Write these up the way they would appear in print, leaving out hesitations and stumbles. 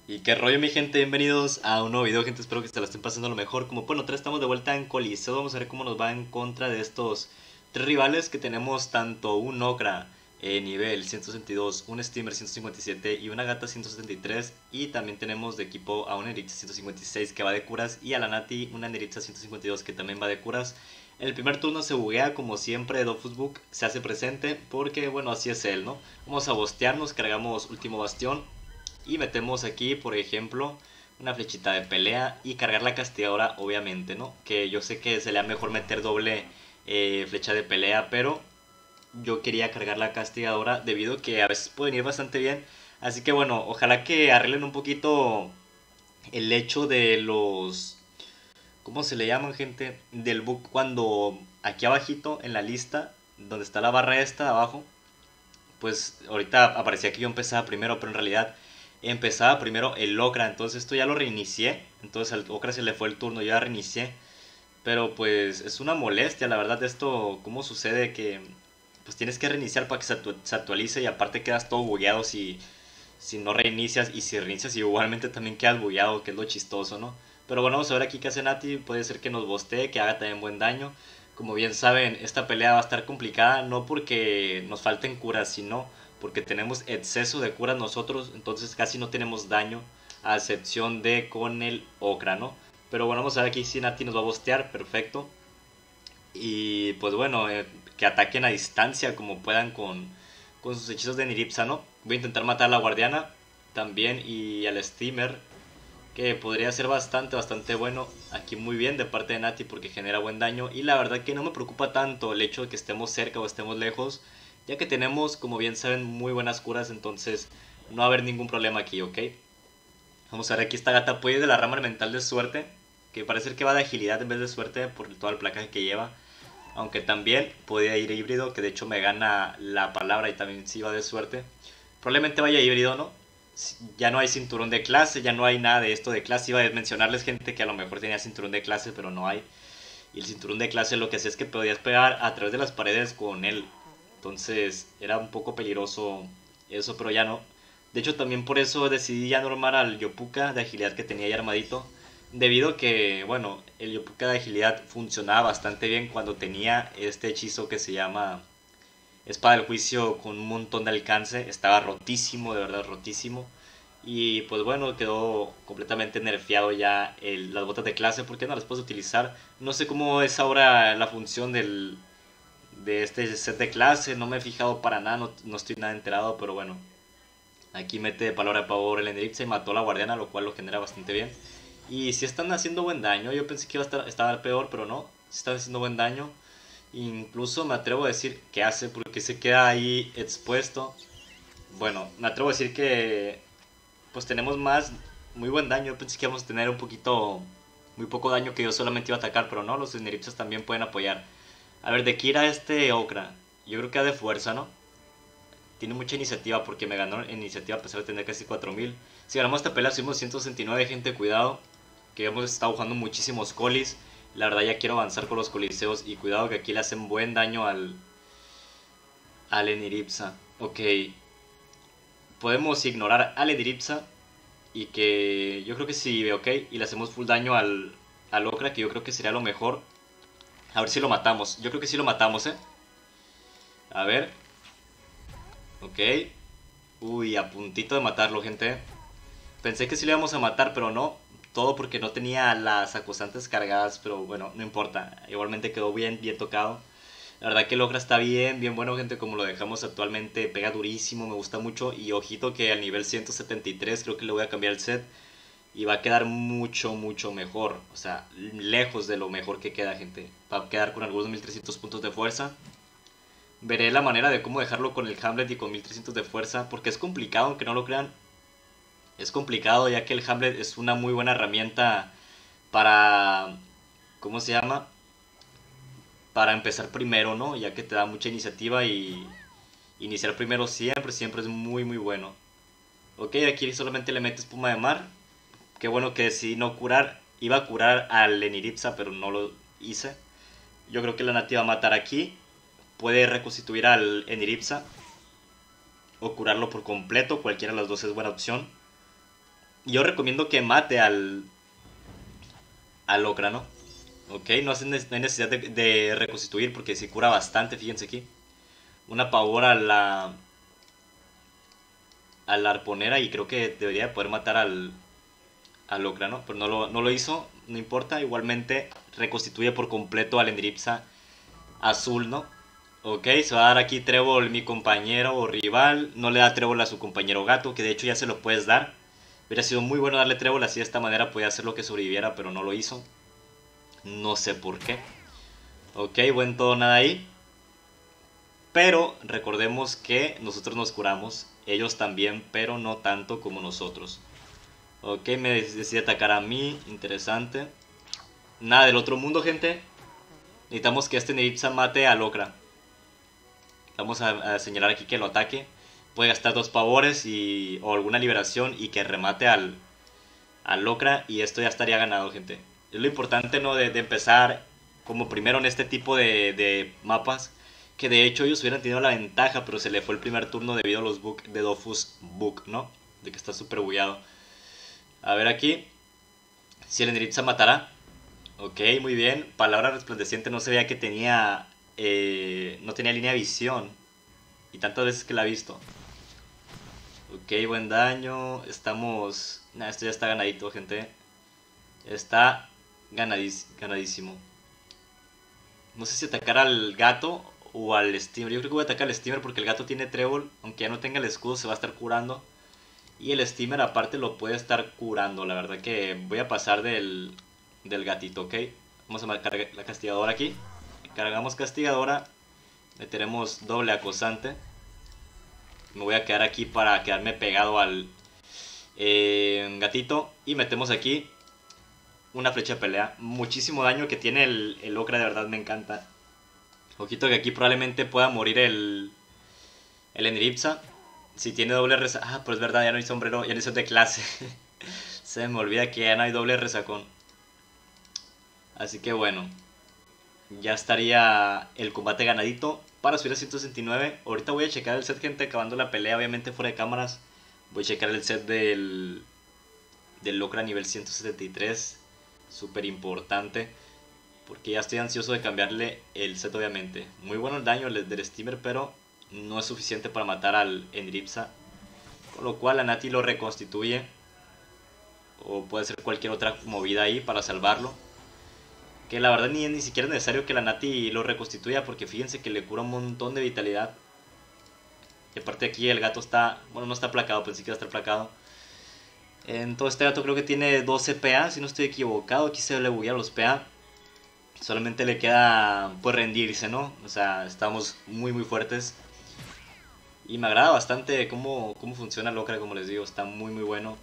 Y qué rollo, mi gente, bienvenidos a un nuevo video, gente. Espero que se la estén pasando lo mejor. Como bueno, otra vez estamos de vuelta en Coliseo. Vamos a ver cómo nos va en contra de estos tres rivales que tenemos: tanto un Okra nivel 162, un Steamer 157 y una Gata 173. Y también tenemos de equipo a un Neritza 156 que va de curas, y a la Nati una Neritza 152 que también va de curas. En el primer turno se buguea, como siempre. Dofusbook se hace presente porque, bueno, así es él, ¿no? Vamos a bostearnos, cargamos último bastión y metemos aquí, por ejemplo, una flechita de pelea y cargar la castigadora, obviamente, ¿no? Que yo sé que sería mejor meter doble flecha de pelea, pero yo quería cargar la castigadora debido a que a veces pueden ir bastante bien. Así que bueno, ojalá que arreglen un poquito el hecho de los... ¿Cómo se le llaman, gente? Del bug cuando aquí abajito en la lista, donde está la barra esta de abajo, pues ahorita aparecía que yo empezaba primero, pero en realidad empezaba primero el Okra. Entonces esto ya lo reinicié. Entonces al Okra se le fue el turno, yo ya reinicié. Pero pues es una molestia, la verdad, esto, cómo sucede que pues tienes que reiniciar para que se actualice, y aparte quedas todo bugueado si no reinicias, y si reinicias igualmente también quedas bugueado, que es lo chistoso, ¿no? Pero bueno, vamos a ver aquí qué hace Nati. Puede ser que nos bostee, que haga también buen daño. Como bien saben, esta pelea va a estar complicada, no porque nos falten curas, sino porque tenemos exceso de curas nosotros, entonces casi no tenemos daño, a excepción de con el Okra, ¿no? Pero bueno, vamos a ver aquí si Nati nos va a bostear, perfecto. Y pues bueno, que ataquen a distancia como puedan con sus hechizos de Niripsa, ¿no? Voy a intentar matar a la guardiana también, y al steamer, que podría ser bastante bueno. Aquí muy bien de parte de Nati porque genera buen daño, y la verdad que no me preocupa tanto el hecho de que estemos cerca o estemos lejos, ya que tenemos, como bien saben, muy buenas curas, entonces no va a haber ningún problema aquí, ¿ok? Vamos a ver, aquí esta gata puede ir de la rama elemental de suerte, que parece que va de agilidad en vez de suerte por todo el placaje que lleva. Aunque también podía ir híbrido, que de hecho me gana la palabra y también sí va de suerte. Probablemente vaya híbrido, ¿no? Ya no hay cinturón de clase, ya no hay nada de esto de clase. Iba a mencionarles, gente, que a lo mejor tenía cinturón de clase, pero no hay. Y el cinturón de clase lo que hacía es que podías pegar a través de las paredes con él. Entonces era un poco peligroso eso, pero ya no. De hecho, también por eso decidí ya normar al Yopuka de agilidad que tenía ya armadito. Debido a que, bueno, el Yopuka de agilidad funcionaba bastante bien cuando tenía este hechizo que se llama Espada del Juicio con un montón de alcance. Estaba rotísimo, de verdad rotísimo. Y pues bueno, quedó completamente nerfeado ya las botas de clase porque no las puedes utilizar. No sé cómo es ahora la función de este set de clase, no me he fijado para nada, no estoy nada enterado, pero bueno. Aquí mete de palabra de pavor el Enripsa y mató a la guardiana, lo cual lo genera bastante bien. Y si están haciendo buen daño, yo pensé que iba a estar peor, pero no, si están haciendo buen daño. Incluso me atrevo a decir que hace, porque se queda ahí expuesto. Bueno, me atrevo a decir que pues tenemos más, muy buen daño. Yo pensé que íbamos a tener un poquito, muy poco daño, que yo solamente iba a atacar, pero no, los Neripsas también pueden apoyar. A ver, de Kira este Okra, yo creo que ha de fuerza, ¿no? Tiene mucha iniciativa porque me ganó en iniciativa a pesar de tener casi 4000. Si ganamos esta pelea subimos 169, gente, cuidado, que hemos estado jugando muchísimos colis. La verdad ya quiero avanzar con los coliseos, y cuidado que aquí le hacen buen daño al Eniripsa. Ok, podemos ignorar al Eniripsa, y que yo creo que sí, ok, y le hacemos full daño al Okra, que yo creo que sería lo mejor. A ver si lo matamos, yo creo que sí lo matamos, A ver, ok. Uy, a puntito de matarlo, gente. Pensé que sí lo íbamos a matar, pero no. Todo porque no tenía las acusantes cargadas, pero bueno, no importa. Igualmente quedó bien tocado. La verdad que el Okra está bien bueno, gente, como lo dejamos actualmente. Pega durísimo, me gusta mucho. Y ojito que al nivel 173 creo que le voy a cambiar el set. Y va a quedar mucho mejor. O sea, lejos de lo mejor que queda, gente. Va a quedar con algunos 1300 puntos de fuerza. Veré la manera de cómo dejarlo con el Hamlet y con 1300 de fuerza, porque es complicado, aunque no lo crean. Es complicado, ya que el Hamlet es una muy buena herramienta para... ¿Cómo se llama? Para empezar primero, ¿no? Ya que te da mucha iniciativa, y iniciar primero siempre es muy bueno. Ok, aquí solamente le metes espuma de mar. Qué bueno que decidí no curar. Iba a curar al Eniripsa, pero no lo hice. Yo creo que la nativa va a matar aquí. Puede reconstituir al Eniripsa o curarlo por completo. Cualquiera de las dos es buena opción. Yo recomiendo que mate al Okra, ¿no? Ok, no hay necesidad de reconstituir porque se cura bastante, fíjense aquí. Una pavor a la arponera y creo que debería de poder matar al Okra, ¿no? Pero no lo hizo, no importa. Igualmente reconstituye por completo al Endripsa azul, ¿no? Ok, se va a dar aquí trébol mi compañero o rival. No le da trébol a su compañero gato, que de hecho ya se lo puedes dar. Hubiera sido muy bueno darle trébol, así de esta manera podía hacer lo que sobreviviera, pero no lo hizo. No sé por qué. Ok, buen todo nada ahí. Pero recordemos que nosotros nos curamos, ellos también, pero no tanto como nosotros. Ok, me decide atacar a mí, interesante. Nada del otro mundo, gente. Necesitamos que este Neripsa mate a Okra. Vamos a señalar aquí que lo ataque. Puede gastar 2 pavores o alguna liberación y que remate al Okra. Y esto ya estaría ganado, gente. Es lo importante, ¿no? De empezar como primero en este tipo de mapas. Que de hecho ellos hubieran tenido la ventaja, pero se le fue el primer turno debido a los bugs de Dofus Bug, ¿no? De que está súper bugueado. A ver aquí. Si el Enderitza matará. Ok, muy bien. Palabra resplandeciente, no se veía que tenía... no tenía línea de visión. Y tantas veces que la ha visto. Ok, buen daño. Estamos... Nah, esto ya está ganadito, gente. Está ganadísimo. No sé si atacar al gato o al steamer. Yo creo que voy a atacar al steamer porque el gato tiene trébol. Aunque ya no tenga el escudo, se va a estar curando. Y el steamer aparte lo puede estar curando. La verdad que voy a pasar del gatito, ¿ok? Vamos a marcar la castigadora aquí. Cargamos castigadora. Meteremos doble acosante. Me voy a quedar aquí para quedarme pegado al gatito. Y metemos aquí una flecha de pelea. Muchísimo daño que tiene el Okra, de verdad me encanta. Ojito que aquí probablemente pueda morir el Enripsa. Si tiene doble resaca. Ah, pero es verdad, ya no hay sombrero, ya no hice de clase. Se me olvida que ya no hay doble resacón. Así que bueno, ya estaría el combate ganadito para subir a 169. Ahorita voy a checar el set, gente, acabando la pelea, obviamente fuera de cámaras. Voy a checar el set del Locra nivel 173. Súper importante. Porque ya estoy ansioso de cambiarle el set, obviamente. Muy bueno el daño del steamer, pero no es suficiente para matar al Enripsa. Con lo cual la Nati lo reconstituye. O puede ser cualquier otra movida ahí para salvarlo. Que la verdad ni siquiera es necesario que la Nati lo reconstituya, porque fíjense que le cura un montón de vitalidad. Y aparte aquí el gato está... Bueno, no está placado, pensé que iba a estar placado. Entonces este gato creo que tiene 12 PA, si no estoy equivocado. Aquí se le buguearon los PA. Solamente le queda pues rendirse, ¿no? O sea, estamos muy fuertes. Y me agrada bastante cómo funciona Locra, como les digo. Está muy bueno.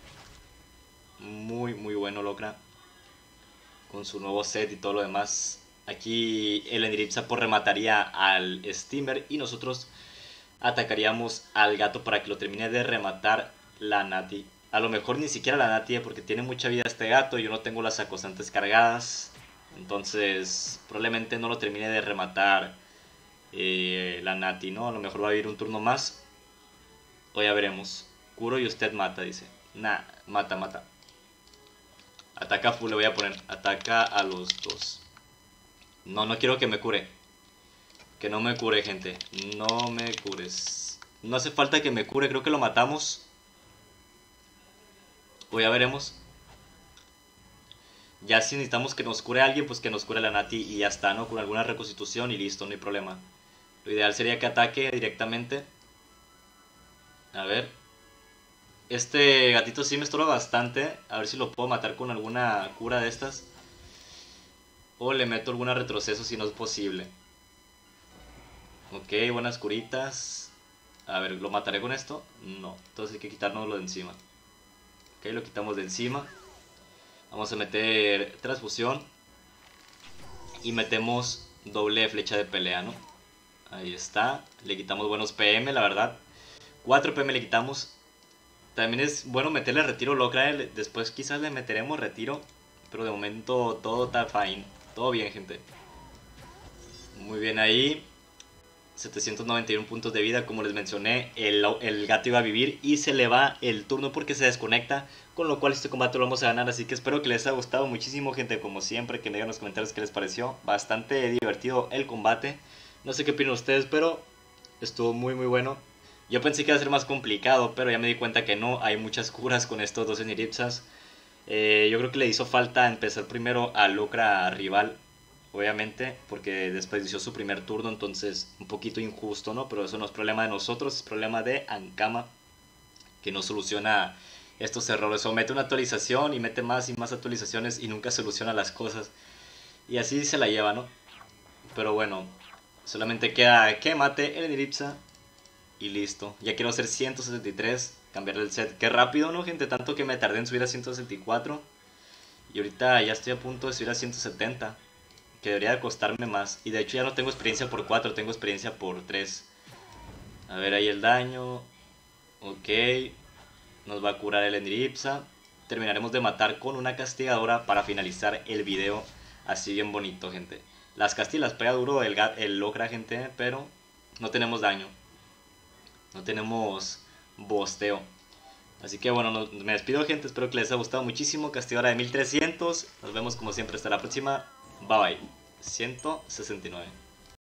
Muy bueno Locra. Con su nuevo set y todo lo demás. Aquí el Enripsa pues remataría al Steamer y nosotros atacaríamos al gato para que lo termine de rematar la Nati. A lo mejor ni siquiera la Nati, porque tiene mucha vida este gato, yo no tengo las acosantes cargadas. Entonces probablemente no lo termine de rematar la Nati, ¿no? A lo mejor va a vivir un turno más. O ya veremos. Curo y usted mata, dice. Nah, mata. Ataca full, le voy a poner. Ataca a los dos. No quiero que me cure. Que no me cure, gente. No me cures. No hace falta que me cure, creo que lo matamos. O ya veremos. Ya si necesitamos que nos cure alguien, pues que nos cure la Nati y ya está, ¿no? Con alguna reconstitución y listo, no hay problema. Lo ideal sería que ataque directamente. A ver. Este gatito sí me estorba bastante. A ver si lo puedo matar con alguna cura de estas. O le meto alguna retroceso si no es posible. Ok, buenas curitas. A ver, ¿lo mataré con esto? No, entonces hay que quitárnoslo de encima. Ok, lo quitamos de encima. Vamos a meter transfusión. Y metemos doble flecha de pelea, ¿no? Ahí está. Le quitamos buenos PM, la verdad. 4 PM le quitamos. También es bueno meterle retiro Locra. Después quizás le meteremos retiro. Pero de momento todo está fine. Todo bien, gente. Muy bien ahí. 791 puntos de vida, como les mencioné, el gato iba a vivir y se le va el turno porque se desconecta, con lo cual este combate lo vamos a ganar, así que espero que les haya gustado muchísimo, gente, como siempre, que me digan en los comentarios qué les pareció, bastante divertido el combate, no sé qué opinan ustedes, pero estuvo muy bueno. Yo pensé que iba a ser más complicado, pero ya me di cuenta que no, hay muchas curas con estos dos Eniripsas. Yo creo que le hizo falta empezar primero a Lucra rival, obviamente, porque desperdició su primer turno, entonces un poquito injusto, ¿no? Pero eso no es problema de nosotros, es problema de Ankama, que no soluciona estos errores, o mete una actualización y mete más y más actualizaciones y nunca soluciona las cosas. Y así se la lleva, ¿no? Pero bueno, solamente queda que mate el Eniripsa y listo. Ya quiero hacer 163, cambiarle el set. Qué rápido, ¿no, gente? Tanto que me tardé en subir a 164. Y ahorita ya estoy a punto de subir a 170. Que debería de costarme más. Y de hecho ya no tengo experiencia por 4, tengo experiencia por 3. A ver ahí el daño. Ok. Nos va a curar el Eniripsa. Terminaremos de matar con una castigadora para finalizar el video así bien bonito, gente. Las castigas pega duro el Locra, gente, pero no tenemos daño. No tenemos bosteo. Así que bueno, me despido, gente. Espero que les haya gustado muchísimo. Castigadora de 1300. Nos vemos como siempre hasta la próxima. Bye bye. 169.